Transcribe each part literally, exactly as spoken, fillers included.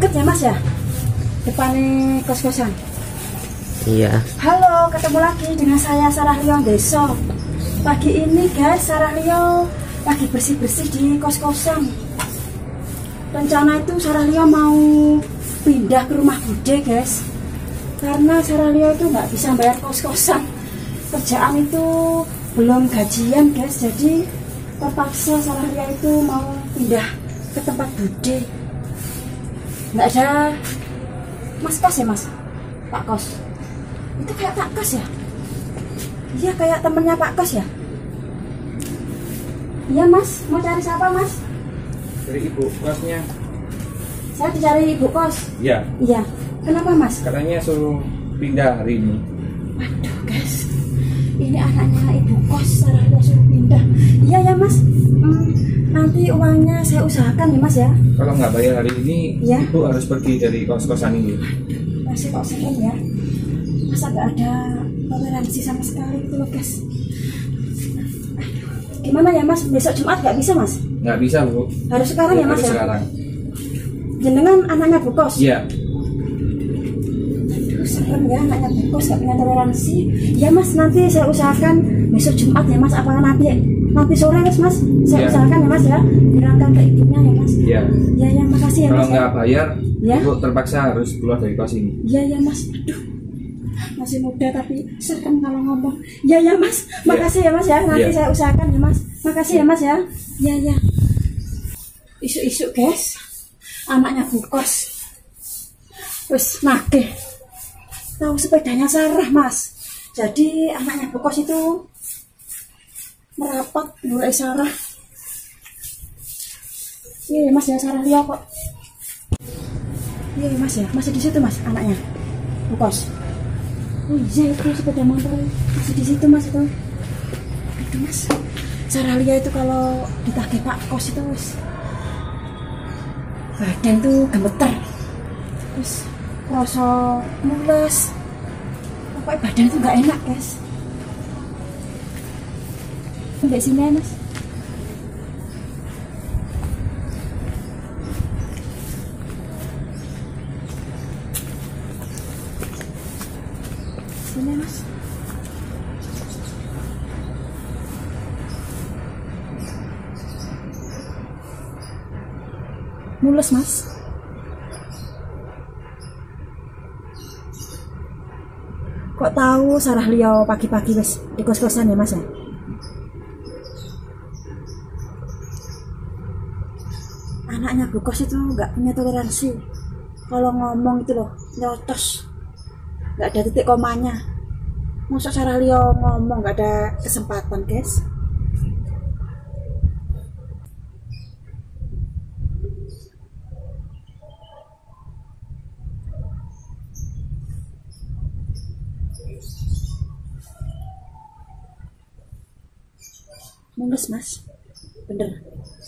deket ya mas ya, depannya kos-kosan. Iya. Halo, ketemu lagi dengan saya Sarah Lio Deso. Pagi ini guys, Sarah Lio lagi bersih-bersih di kos-kosan. Rencana itu Sarah Lio mau pindah ke rumah bude guys, karena Sarah Lio itu nggak bisa bayar kos-kosan. Kerjaan itu belum gajian guys, jadi terpaksa Sarah Lio itu mau pindah ke tempat bude. Nggak ada mas kos ya mas, pak kos. Itu kayak pak kos ya? Iya kayak temennya pak kos ya? Iya mas, mau cari siapa mas? Dari ibu kosnya. Saya dicari ibu kos. Iya. Iya. Kenapa mas? Katanya suruh pindah hari ini. Waduh guys, ini anaknya ibu kos, Sarah Lio suruh pindah. Iya ya mas. Hmm, nanti uangnya saya usahakan ya mas ya. Kalau nggak bayar hari ini, ya, ibu harus pergi dari kos-kosan ini. Masih kok sering ya. Masa nggak ada toleransi sama sekali itu loh guys. Gimana ya mas? Besok Jumat nggak bisa mas? Nggak bisa bu. Harus sekarang ya, ya mas harus ya? Sekarang. Jenengan anaknya bu kos? Iya. Aduh serem ya anaknya bu kos nggak punya toleransi. Ya mas, nanti saya usahakan besok Jumat ya mas. Apakah nanti nanti sore mas mas? Saya ya. usahakan ya mas ya. Bilangkan ke ibunya ya mas. Iya. Ya ya makasih ya Kalau mas. Kalau nggak ya. bayar, ya? ibu terpaksa harus keluar dari kos ini. Iya ya mas. Aduh. Masih muda tapi serem kalau ngomong. Ya ya mas, makasih ya, ya mas ya. Nanti ya. saya usahakan ya mas. Makasih ya mas ya. Ya ya. Isu-isu guys, anaknya bu kos. Wes nagih. Tahu sepedanya Sarah mas. Jadi anaknya bu kos itu merapat mulai Sarah. Iya ya mas ya, Sarah Lio kok. Iya ya mas ya, masih di situ mas anaknya bu kos. Oh iya itu sepeda motor masih di situ mas itu. Aduh mas, Sarah Lio itu kalau ditagih pak kos itu mas, badan tuh gemeter, terus rasa mules, pokoknya badan itu nggak enak guys. Sampai sini mas. Sini mas. Mulus mas. Kok tahu Sarah Lio pagi-pagi wes di kos-kosan ya mas ya? Anaknya bu kos itu nggak punya toleransi. Kalau ngomong itu loh nyotos, nggak ada titik komanya. Masa Sarah Lio ngomong nggak ada kesempatan guys. Mulus mas, bener.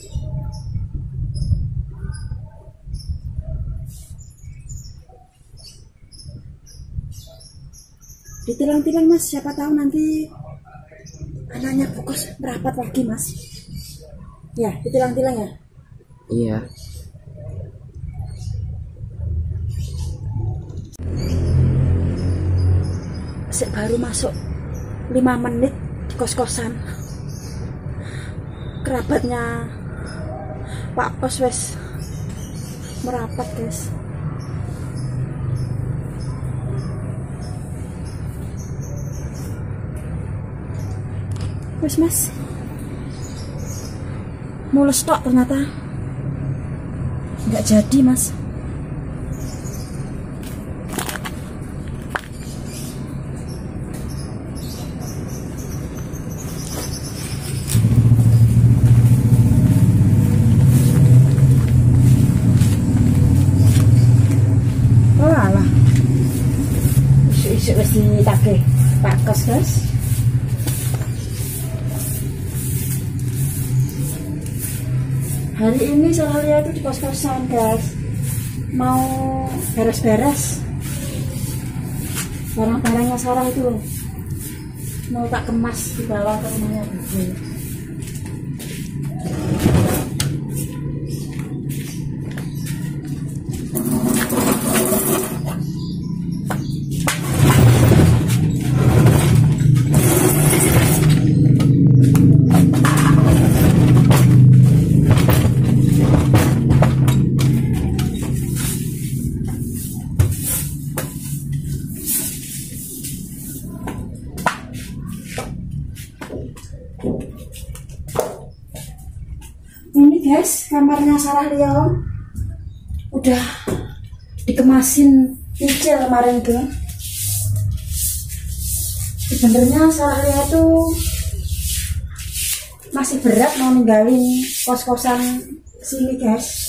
Ditilang-tilang mas, siapa tahu nanti anaknya bu kos merapat lagi mas. Ya, ditilang-tilang ya. Iya. Sik baru masuk lima menit di kos-kosan. Kerabatnya pak kos wes merapat guys. Wes mas, mulus tok ternyata, nggak jadi mas. Isu-isu wis ditagih pak kos guys. Hari ini Sarah Lio itu di kos-kosan guys, mau beres-beres barang-barangnya Sarah itu loh, mau tak kemas dibawa ke rumahnya Bude. kamarnya Sarah Lio udah dikemasin kecil kemarin tuh. Sebenarnya Sarah Lio itu masih berat mau ninggalin kos-kosan sini guys.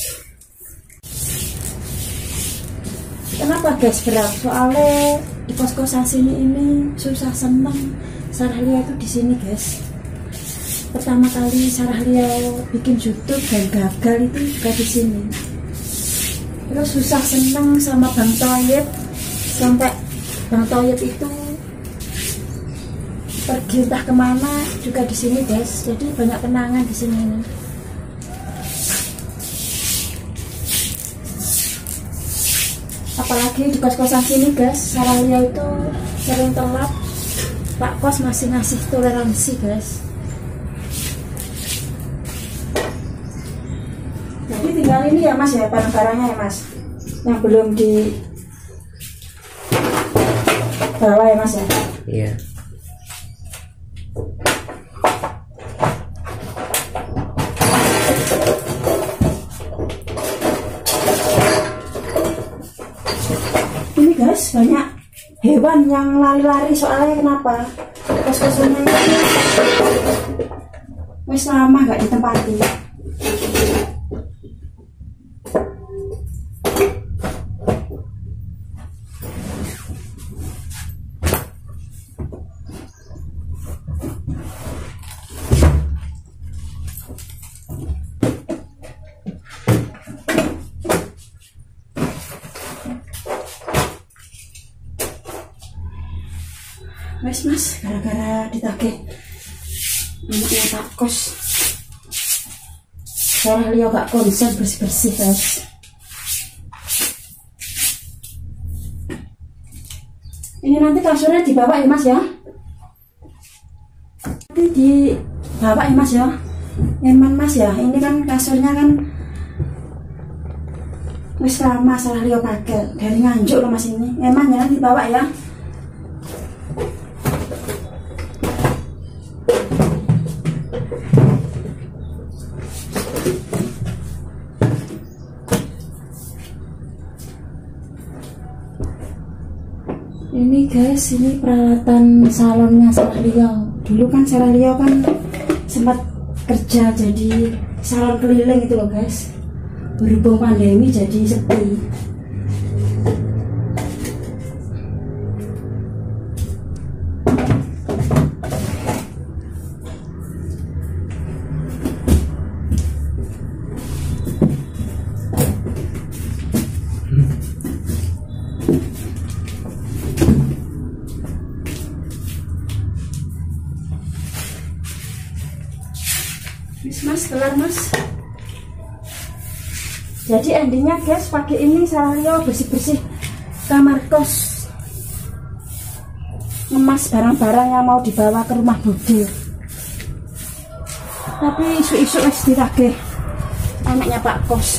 Kenapa guys berat? Soalnya di kos-kosan sini ini susah seneng. Sarah Lio itu di sini guys. Pertama kali Sarah Lio bikin YouTube dan gagal itu juga di sini. Terus susah seneng sama Bang Toyib, sampai Bang Toyib itu pergi entah kemana juga di sini guys. Jadi banyak kenangan di sini. Apalagi di kos-kosan sini guys, Sarah Lio itu sering telat. Pak kos masih ngasih toleransi guys. Jadi tinggal ini ya mas ya, barang-barangnya ya mas, yang belum di bawah ya mas ya. Iya. Ini guys banyak hewan yang lari-lari, soalnya kenapa? Kos-kosannya ini wis lama gak ditempati. Mas mas, gara-gara ditagih anaknya Pak Kos, Sarah Lio gak konsen bersih-bersih guys. Ini nanti kasurnya dibawa ya mas ya, nanti dibawa ya mas ya. Eman mas ya, ini kan kasurnya kan wis lama Sarah Lio pakai dari Nganjuk loh mas ini. Eman ya, dibawa ya. Ini guys, ini peralatan salonnya Sarah Lio. Dulu kan Sarah Lio kan sempat kerja jadi salon keliling itu loh guys. Berhubung pandemi jadi sepi. Mas, kelar mas. Jadi endingnya guys, pagi ini Sarah Lio bersih-bersih kamar kos, ngemas barang-barang yang mau dibawa ke rumah Bude. Tapi isu-isu wis ditagih anaknya Pak Kos.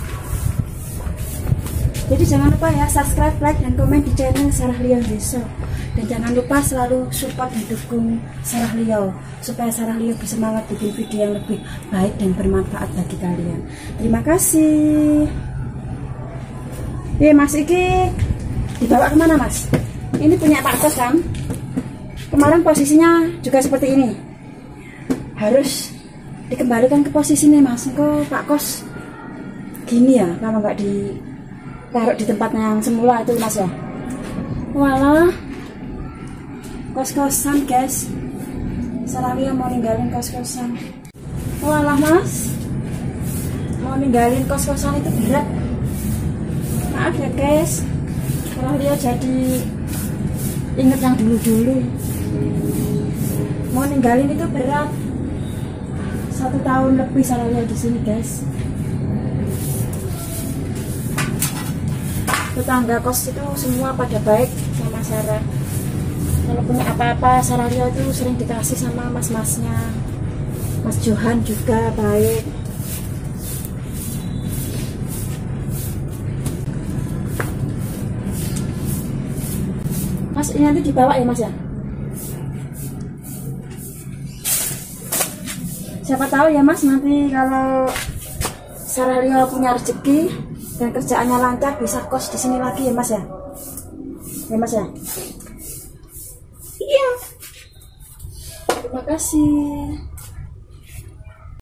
Jadi jangan lupa ya subscribe, like, dan komen di channel Sarah Lio Desa. Dan jangan lupa selalu support dan dukung Sarah Lio, supaya Sarah Lio bersemangat bikin video yang lebih baik dan bermanfaat bagi kalian. Terima kasih. Iya mas, iki dibawa kemana mas? Ini punya Pak Kos kan? Kemarin posisinya juga seperti ini. Harus dikembalikan ke posisinya mas. Kok Pak Kos gini ya, kalau nggak ditaruh di tempatnya yang semula itu mas ya. Walah, kos-kosan guys, Sarah Lio mau ninggalin kos-kosan. Walah mas, mau ninggalin kos-kosan itu berat. Maaf ya guys, Sarah Lio jadi inget yang dulu-dulu. Mau ninggalin itu berat. Satu tahun lebih Sarah Lio di sini guys. Tetangga kos itu semua pada baik sama Sarah. Kalau punya apa-apa Sarah Lio itu sering dikasih sama mas-masnya. Mas Johan juga baik. Mas, ini nanti dibawa ya mas ya. Siapa tahu ya mas, nanti kalau Sarah Lio punya rezeki dan kerjaannya lancar, bisa kos di sini lagi ya Mas ya. Ya Mas ya. Iya. Terima kasih.